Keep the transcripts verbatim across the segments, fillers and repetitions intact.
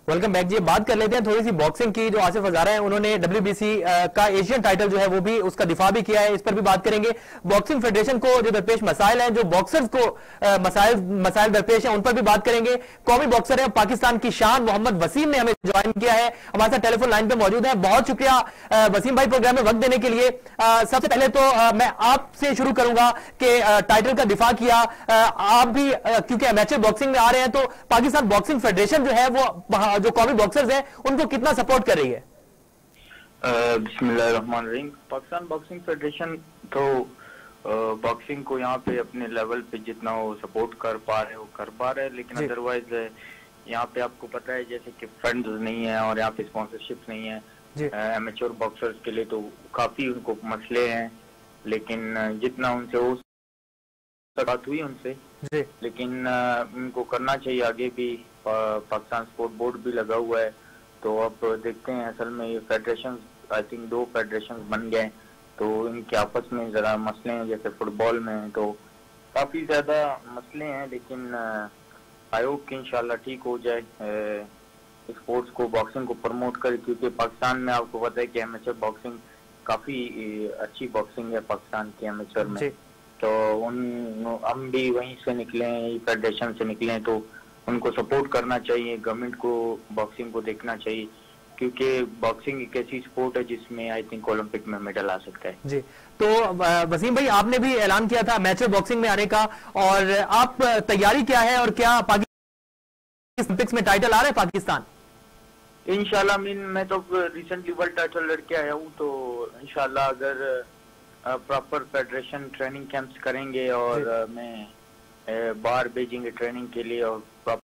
Welcome back जी। बात कर लेते हैं थोड़ी सी बॉक्सिंग की। जो आसिफ हजारा है उन्होंने डब्ल्यूबीसी का एशियन टाइटल जो है वो भी उसका दिफा भी किया है, इस पर भी बात करेंगे। बॉक्सिंग फेडरेशन को जो दरपेश मसाइल हैं, जो बॉक्सर्स को आ, मसाइल मसाइल दरपेश हैं, उन पर भी बात करेंगे। कौमी बॉक्सर है पाकिस्तान की शान मोहम्मद वसीम ने हमें ज्वाइन किया है, हमारे साथ टेलीफोन लाइन पे मौजूद है। बहुत शुक्रिया वसीम भाई प्रोग्राम में वक्त देने के लिए। आ, सबसे पहले तो आ, मैं आपसे शुरू करूंगा कि टाइटल का दिफा किया आ, आप भी आ, क्योंकि अमेचर बॉक्सिंग में आ रहे हैं, तो पाकिस्तान बॉक्सिंग फेडरेशन जो है वो जो कौमी बॉक्सर्स हैं उनको कितना सपोर्ट कर रही है? बिस्मिल्लाहिर्रहमानिर्रहीम। पाकिस्तान बॉक्सिंग फेडरेशन तो बॉक्सिंग को यहाँ पे अपने लेवल पे जितना वो सपोर्ट कर पा रहे वो कर पा रहे हैं, लेकिन अदरवाइज यहाँ पे आपको पता है जैसे कि फंड्स नहीं है और यहाँ पे स्पॉन्सरशिप नहीं है एमेच्योर बॉक्सर्स के लिए, तो काफी उनको मसले हैं। लेकिन जितना उनसे हो बात हुई उनसे, लेकिन उनको करना चाहिए आगे भी। पाकिस्तान स्पोर्ट बोर्ड भी लगा हुआ है, तो अब देखते हैं। असल में ये फेडरेशन आई थिंक दो फेडरेशन बन गए, तो इनके आपस में जरा मसले हैं। जैसे फुटबॉल में तो काफी ज्यादा मसले हैं, लेकिन आयोग की इंशाल्लाह ठीक हो जाए, स्पोर्ट्स को बॉक्सिंग को प्रमोट करे। क्योंकि पाकिस्तान में आपको पता है कि एमेचर बॉक्सिंग काफी अच्छी बॉक्सिंग है पाकिस्तान के एमेचर में, तो उन हम भी वहीं से निकले हैं, फेडरेशन से निकले हैं, तो उनको सपोर्ट करना चाहिए। गवर्नमेंट को बॉक्सिंग को देखना चाहिए, क्योंकि बॉक्सिंग एक ऐसी स्पोर्ट है जिसमें आई थिंक ओलंपिक में मेडल आ सकता है। जी, तो वसीम भाई आपने भी ऐलान किया था मैचर बॉक्सिंग में आने का, और आप तैयारी क्या है और क्या पाकिस्तान ओलंपिक्स में टाइटल आ रहा है पाकिस्तान? इंशाल्लाह। मीन मैं तो रिसेंटली वर्ल्ड टाइटल लड़के आया हूँ, तो इंशाल्लाह अगर प्रॉपर फेडरेशन ट्रेनिंग कैंप्स करेंगे और मैं बाहर भेजेंगे ट्रेनिंग के लिए, और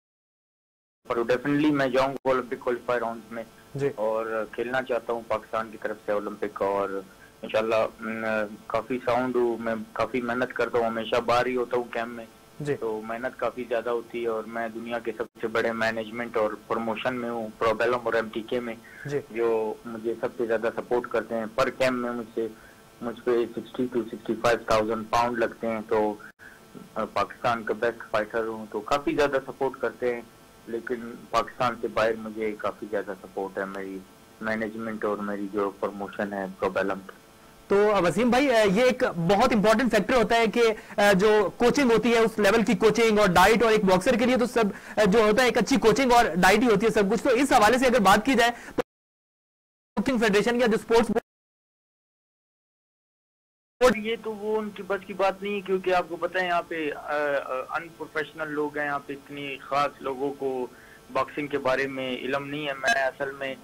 प्रॉपर डेफिनेटली मैं जाऊंगा ओलंपिक क्वालिफायर राउंड में और खेलना चाहता हूं पाकिस्तान की तरफ से ओलंपिक। और इंशाल्लाह काफी साउंड हूँ मैं, काफी मेहनत करता हूँ, हमेशा बाहर ही होता हूँ कैंप में, तो मेहनत काफी ज्यादा होती है। और मैं दुनिया के सबसे बड़े मैनेजमेंट और प्रमोशन में हूँ, प्रोबेलम और एमटीके में, जो मुझे सबसे ज्यादा सपोर्ट करते हैं। पर कैंप में मुझसे मुझ पे sixty two sixty five thousand pound लगते हैं, तो पाकिस्तान का बेस्ट फाइटर हूँ, तो काफी ज्यादा सपोर्ट करते हैं। लेकिन पाकिस्तान से बाहर मुझे काफी ज्यादा सपोर्ट है, मेरी मैनेजमेंट और मेरी जो प्रमोशन है प्रोबेलम। तो वसीम भाई ये एक बहुत इंपॉर्टेंट फैक्टर होता है कि जो कोचिंग होती है उस लेवल की कोचिंग और डाइट, और एक बॉक्सर के लिए तो सब जो होता है एक अच्छी कोचिंग और डाइट ही होती है सब कुछ। तो इस हवाले से अगर बात की जाए तो बॉक्सिंग फेडरेशन या जो स्पोर्ट्स, और ये तो वो उनकी बस की बात नहीं है, क्योंकि आपको पता है यहाँ पे अनप्रोफेशनल लोग हैं, यहाँ पे इतनी खास लोगों को बॉक्सिंग के बारे में इल्म नहीं है। मैं असल में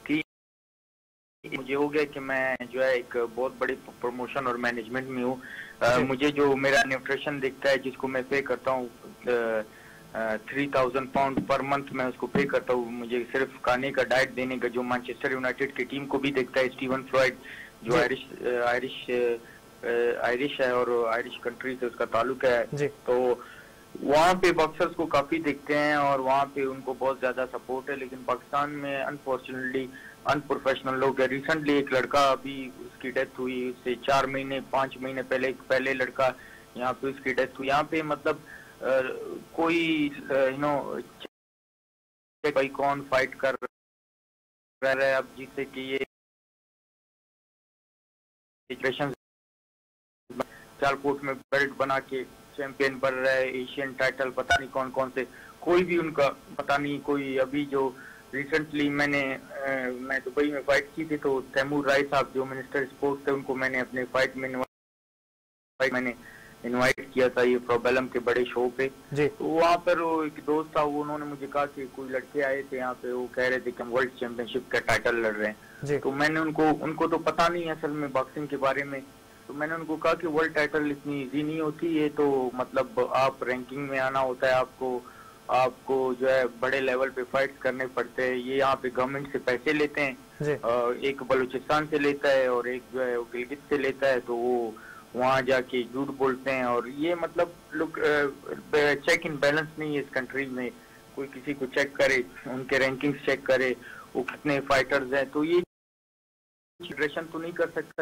मुझे हो गया कि मैं जो है एक बहुत बड़ी प्रमोशन और मैनेजमेंट में हूँ। मुझे जो मेरा न्यूट्रिशन दिखता है, जिसको मैं पे करता हूँ three thousand pound per month, मैं उसको पे करता हूँ। मुझे सिर्फ खाने का डाइट देने का, जो मैनचेस्टर यूनाइटेड की टीम को भी देखता है, स्टीवन फ्लॉयड जो आयरिश आयरिश आयरिश है और आयरिश कंट्री से उसका ताल्लुक है, तो वहाँ पे बॉक्सर्स को काफी देखते हैं और वहाँ पे उनको बहुत ज्यादा सपोर्ट है। लेकिन पाकिस्तान में अनफॉर्चुनेटली अनप्रोफेशनल लोग है। रिसेंटली एक लड़का अभी उसकी डेथ हुई, उससे चार महीने पांच महीने पहले एक पहले लड़का यहाँ पे उसकी डेथ हुई। यहाँ पे मतलब आ, कोई यू नो कोई कौन फाइट कर रहा है अब, जिससे कि ये सिचुएशन सियालकोट में बेल्ट बना के चैंपियन बन रहा है, एशियन टाइटल पता नहीं कौन कौन से, कोई भी उनका पता नहीं। कोई अभी जो रिसेंटली मैंने आ, मैं दुबई में फाइट की थी, तो तैमूर राय साहब जो मिनिस्टर स्पोर्ट्स थे, उनको मैंने अपने फाइट में मैंने इनवाइट किया था ये प्रोबेलम के बड़े शो पे। तो वहाँ पर वो एक दोस्त था, वो उन्होंने मुझे कहा कि कोई लड़के आए थे यहाँ पे, वो कह रहे थे कि हम वर्ल्ड चैंपियनशिप का टाइटल लड़ रहे हैं। तो मैंने उनको उनको तो पता नहीं असल में बॉक्सिंग के बारे में, तो मैंने उनको कहा कि वर्ल्ड टाइटल इतनी इजी नहीं होती है, तो मतलब आप रैंकिंग में आना होता है, आपको आपको जो है बड़े लेवल पे फाइट्स करने पड़ते हैं। ये यहाँ पे गवर्नमेंट से पैसे लेते हैं, एक बलूचिस्तान से लेता है और एक जो है वो गिलगित से लेता है, तो वो वहाँ जाके झूठ बोलते हैं। और ये मतलब लोग चेक इन बैलेंस नहीं है इस कंट्री में, कोई किसी को चेक करे, उनके रैंकिंग्स चेक करे, वो कितने फाइटर्स हैं, तो ये फेडरेशन तो नहीं कर सकता।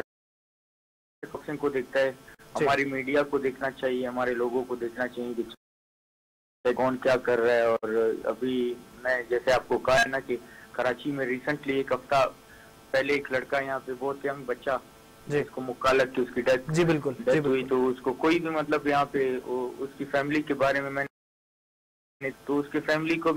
बॉक्सिंग को देखता है, हमारी मीडिया को देखना चाहिए, हमारे लोगों को देखना चाहिए। कौन क्या कर रहा है। और अभी मैं जैसे आपको कहा है ना कि कराची में रिसेंटली एक हफ्ता पहले एक लड़का यहाँ पे बहुत यंग बच्चा जिसको मुक्कालत की उसकी डेथ जी बिल्कुल डेथ हुई, तो उसको कोई भी मतलब यहाँ पे उसकी फैमिली के बारे में मैंने तो उसके फैमिली को भी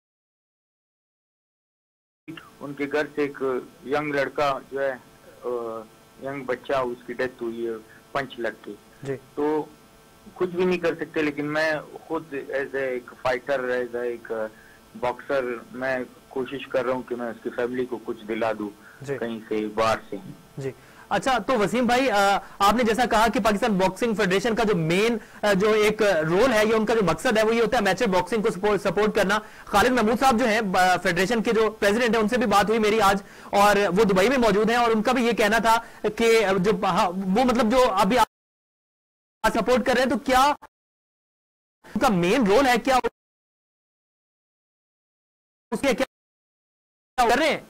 उनके घर से एक यंग लड़का जो है यंग बच्चा उसकी डेथ हुई है पंच लड़के, तो कुछ भी नहीं कर सकते। लेकिन मैं खुद एज ए एक फाइटर एज ए एक बॉक्सर मैं कोशिश कर रहा हूँ कि मैं उसकी फैमिली को कुछ दिला दूं कहीं से बाहर से। जी अच्छा, तो वसीम भाई आपने जैसा कहा कि पाकिस्तान बॉक्सिंग फेडरेशन का जो मेन जो एक रोल है, ये उनका जो मकसद है वो ये होता है अमेचर बॉक्सिंग को सपोर्ट सपोर्ट करना। खालिद महमूद साहब जो है फेडरेशन के जो प्रेसिडेंट है उनसे भी बात हुई मेरी आज, और वो दुबई में मौजूद हैं, और उनका भी ये कहना था कि जो वो मतलब जो अभी सपोर्ट कर रहे हैं, तो क्या उनका मेन रोल है, क्या उसके क्या कर रहे हैं?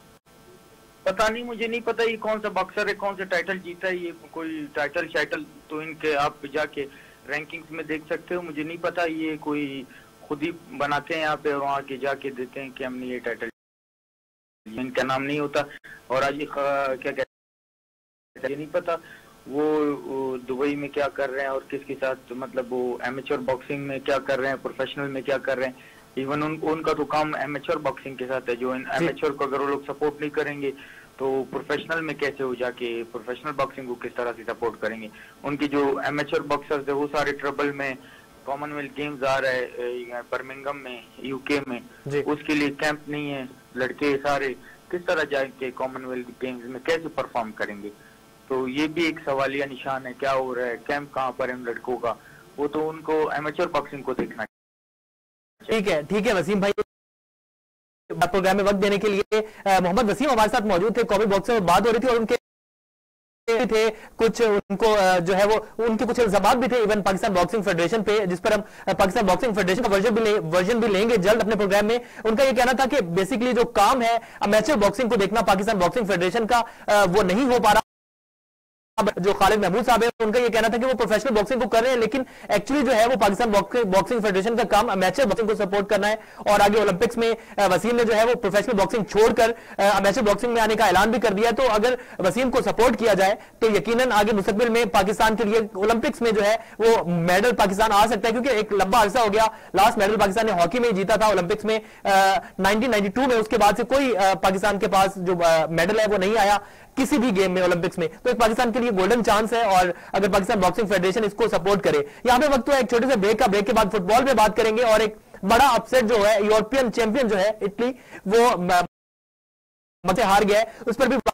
पता नहीं, मुझे नहीं पता ये कौन सा बॉक्सर है, कौन सा टाइटल जीता है, ये कोई टाइटल शाइटल तो इनके आप जाके रैंकिंग्स में देख सकते हो। मुझे नहीं पता, ये कोई खुद ही बनाते हैं यहाँ पे और वहाँ के जाके देते हैं कि हमने ये टाइटल, इनका नाम नहीं होता। और आज क्या कहते हैं ये नहीं पता वो, वो दुबई में क्या कर रहे हैं और किसके साथ, मतलब वो एमेच्योर बॉक्सिंग में क्या कर रहे हैं, प्रोफेशनल में क्या कर रहे हैं। इवन उन, उनका तो काम एमेच्योर बॉक्सिंग के साथ है। जो एमेच्योर को अगर वो लोग सपोर्ट नहीं करेंगे तो प्रोफेशनल में कैसे हो जाके प्रोफेशनल बॉक्सिंग को किस तरह से सपोर्ट करेंगे। उनकी जो एमेच्योर बॉक्सर्स है वो सारे ट्रबल में, कॉमनवेल्थ गेम्स आ रहा है बर्मिंघम में यूके में, उसके लिए कैंप नहीं है, लड़के सारे किस तरह जाके कॉमनवेल्थ गेम्स में कैसे परफॉर्म करेंगे। तो ये भी एक सवालिया निशान है, क्या हो रहा है, कैंप कहाँ पर है लड़कों का, वो तो उनको एमेच्योर बॉक्सिंग को देखना। ठीक है ठीक है वसीम भाई, प्रोग्राम में वक्त देने के लिए मोहम्मद वसीम हमारे साथ मौजूद थे। कॉमी बॉक्सर में बात हो रही थी और उनके थे कुछ उनको जो है वो उनके कुछ इल्जामात भी थे इवन पाकिस्तान बॉक्सिंग फेडरेशन पे, जिस पर हम पाकिस्तान बॉक्सिंग फेडरेशन का वर्जन भी ले, वर्जन भी लेंगे जल्द अपने प्रोग्राम में। उनका ये कहना था कि बेसिकली जो काम है अमेचर बॉक्सिंग को देखना पाकिस्तान बॉक्सिंग फेडरेशन का, वो नहीं हो पा रहा। अब जो खालिद महमूद साहब है उनका ये कहना था कि वो प्रोफेशनल बॉक्सिंग को कर रहे हैं, लेकिन एक्चुअली जो है वो पाकिस्तान बॉक्सिंग फेडरेशन का काम अमेचर बॉक्सिंग को सपोर्ट करना है। और आगे ओलंपिक्स में वसीम ने जो है वो प्रोफेशनल बॉक्सिंग छोड़कर अमेचर बॉक्सिंग में आने का ऐलान भी कर दिया है। तो अगर वसीम को सपोर्ट किया जाए तो यकीनन आगे मुस्तकबिल में पाकिस्तान के लिए ओलंपिक्स में जो है वो मेडल पाकिस्तान आ सकता है, क्योंकि एक लंबा अरसा हो गया, लास्ट मेडल पाकिस्तान ने हॉकी में जीता था ओलंपिक्स में नाइनटीन नाइंटी टू में, उसके बाद से कोई पाकिस्तान के पास जो मेडल है वो नहीं आया किसी भी गेम में ओलंपिक्स में। तो एक पाकिस्तान के लिए गोल्डन चांस है, और अगर पाकिस्तान बॉक्सिंग फेडरेशन इसको सपोर्ट करे। यहां पे वक्त तो एक छोटे से ब्रेक का, ब्रेक के बाद फुटबॉल पे बात करेंगे, और एक बड़ा अपसेट जो है यूरोपियन चैंपियन जो है इटली वो हार गया है, उस पर भी